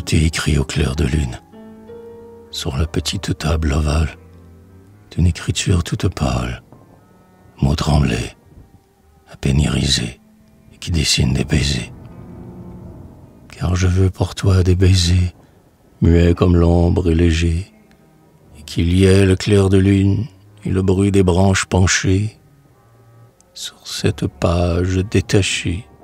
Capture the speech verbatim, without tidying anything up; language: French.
été écrit au clair de lune, sur la petite table ovale, d'une écriture toute pâle, mots tremblés, à peine irisés, et qui dessinent des baisers. Car je veux pour toi des baisers, muets comme l'ombre et légers, et qu'il y ait le clair de lune et le bruit des branches penchées sur cette page détachée